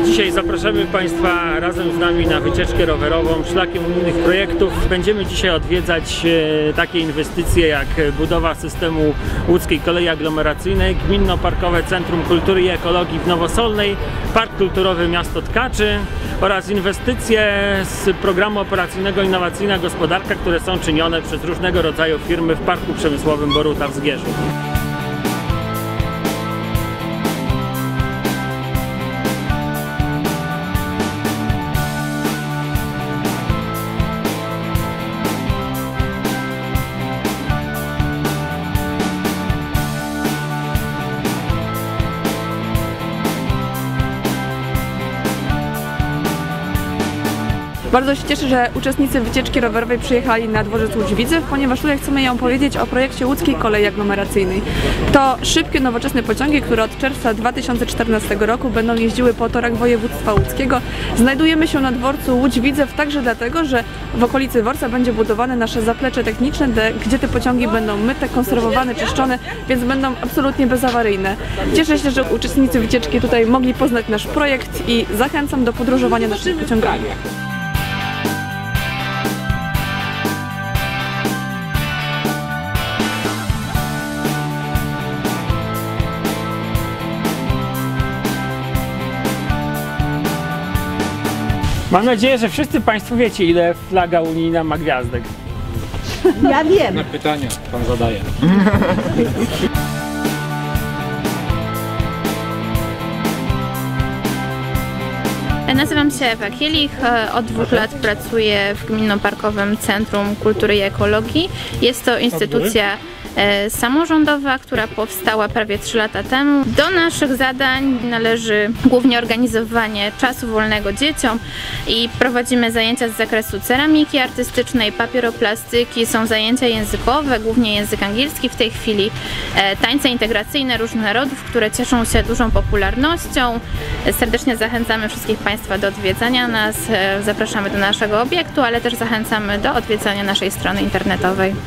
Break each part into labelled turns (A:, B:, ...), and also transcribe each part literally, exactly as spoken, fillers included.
A: Dzisiaj zapraszamy Państwa razem z nami na wycieczkę rowerową szlakiem unijnych projektów. Będziemy dzisiaj odwiedzać takie inwestycje jak budowa systemu łódzkiej kolei aglomeracyjnej, Gminno-Parkowe Centrum Kultury i Ekologii w Nowosolnej, Park Kulturowy Miasto Tkaczy oraz inwestycje z programu operacyjnego Innowacyjna Gospodarka, które są czynione przez różnego rodzaju firmy w Parku Przemysłowym Boruta w Zgierzu.
B: Bardzo się cieszę, że uczestnicy wycieczki rowerowej przyjechali na dworzec Łódź-Widzew, ponieważ tutaj chcemy ją opowiedzieć o projekcie łódzkiej kolei aglomeracyjnej. To szybkie, nowoczesne pociągi, które od czerwca dwa tysiące czternastego roku będą jeździły po torach województwa łódzkiego. Znajdujemy się na dworcu Łódź-Widzew także dlatego, że w okolicy dworca będzie budowane nasze zaplecze techniczne, gdzie te pociągi będą myte, konserwowane, czyszczone, więc będą absolutnie bezawaryjne. Cieszę się, że uczestnicy wycieczki tutaj mogli poznać nasz projekt i zachęcam do podróżowania naszymi pociągami.
A: Mam nadzieję, że wszyscy Państwo wiecie, ile flaga unijna ma gwiazdek.
C: Ja wiem.
D: Na pytania Pan zadaje.
E: Nazywam się Ewa Kielich, od dwóch lat pracuję w Gminno-Parkowym Centrum Kultury i Ekologii. Jest to instytucja samorządowa, która powstała prawie trzy lata temu. Do naszych zadań należy głównie organizowanie czasu wolnego dzieciom i prowadzimy zajęcia z zakresu ceramiki artystycznej, papieroplastyki, są zajęcia językowe, głównie język angielski w tej chwili, tańce integracyjne różnych narodów, które cieszą się dużą popularnością. Serdecznie zachęcamy wszystkich Państwa do odwiedzania nas, zapraszamy do naszego obiektu, ale też zachęcamy do odwiedzania naszej strony internetowej.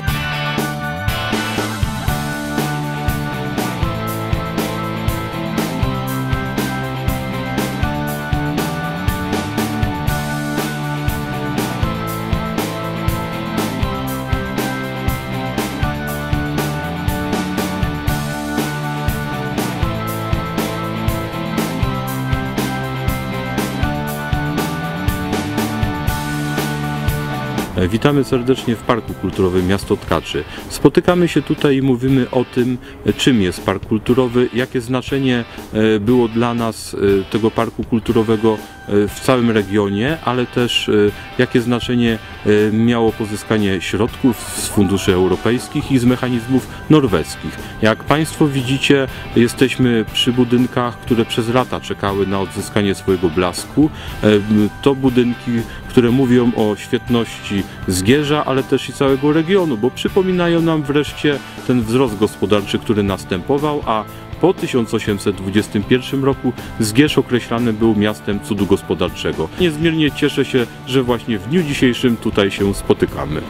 F: Witamy serdecznie w Parku Kulturowym Miasto Tkaczy. Spotykamy się tutaj i mówimy o tym, czym jest Park Kulturowy, jakie znaczenie było dla nas tego Parku Kulturowego w całym regionie, ale też jakie znaczenie miało pozyskanie środków z funduszy europejskich i z mechanizmów norweskich. Jak Państwo widzicie, jesteśmy przy budynkach, które przez lata czekały na odzyskanie swojego blasku. To budynki, które mówią o świetności Zgierza, ale też i całego regionu, bo przypominają nam wreszcie ten wzrost gospodarczy, który następował, a po tysiąc osiemset dwudziestym pierwszym roku Zgierz określany był miastem cudu gospodarczego. Niezmiernie cieszę się, że właśnie w dniu dzisiejszym tutaj się spotykamy.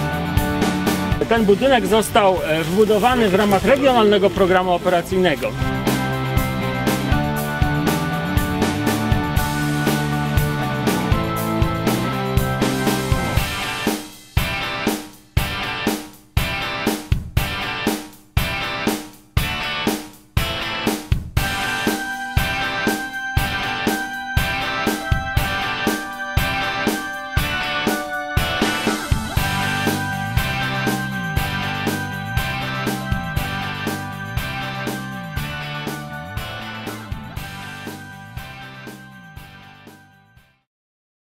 A: Ten budynek został wbudowany w ramach regionalnego programu operacyjnego.